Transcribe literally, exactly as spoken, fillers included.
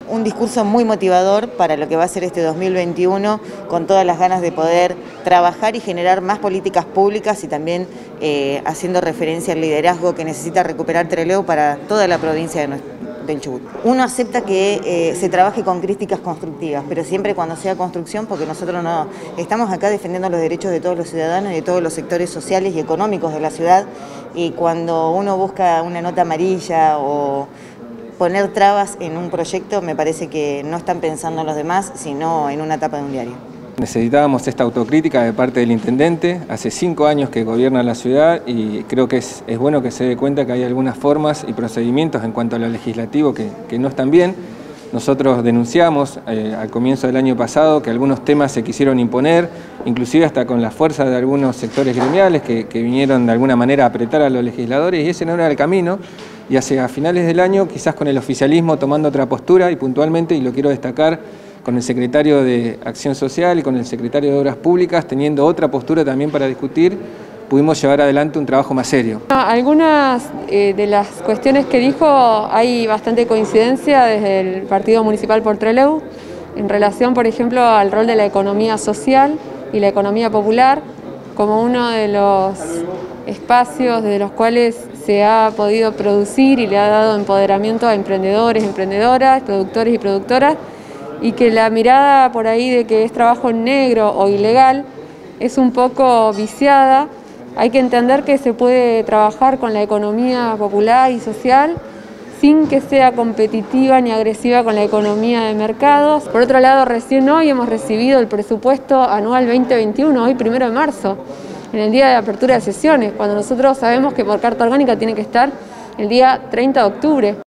un discurso muy motivador para lo que va a ser este dos mil veintiuno, con todas las ganas de poder trabajar y generar más políticas públicas y también eh, haciendo referencia al liderazgo que necesita recuperar Trelew para toda la provincia de nuestro del Chubut. Uno acepta que eh, se trabaje con críticas constructivas, pero siempre cuando sea construcción, porque nosotros no estamos acá defendiendo los derechos de todos los ciudadanos y de todos los sectores sociales y económicos de la ciudad, y cuando uno busca una nota amarilla o poner trabas en un proyecto, me parece que no están pensando en los demás, sino en una tapa de un diario. Necesitábamos esta autocrítica de parte del intendente. Hace cinco años que gobierna la ciudad y creo que es, es bueno que se dé cuenta que hay algunas formas y procedimientos en cuanto a lo legislativo que, que no están bien. Nosotros denunciamos eh, al comienzo del año pasado que algunos temas se quisieron imponer, inclusive hasta con la fuerza de algunos sectores gremiales que, que vinieron de alguna manera a apretar a los legisladores, y ese no era el camino. Y hacia finales del año, quizás con el oficialismo tomando otra postura, y puntualmente, y lo quiero destacar, con el secretario de Acción Social y con el secretario de Obras Públicas, teniendo otra postura también para discutir, pudimos llevar adelante un trabajo más serio. Algunas eh, de las cuestiones que dijo hay bastante coincidencia desde el Partido Municipal por Trelew, en relación, por ejemplo, al rol de la economía social y la economía popular, como uno de los espacios de los cuales se ha podido producir y le ha dado empoderamiento a emprendedores, emprendedoras, productores y productoras, y que la mirada por ahí de que es trabajo negro o ilegal es un poco viciada. Hay que entender que se puede trabajar con la economía popular y social sin que sea competitiva ni agresiva con la economía de mercados. Por otro lado, recién hoy hemos recibido el presupuesto anual veinte veintiuno, hoy primero de marzo, en el día de apertura de sesiones, cuando nosotros sabemos que por carta orgánica tiene que estar el día treinta de octubre.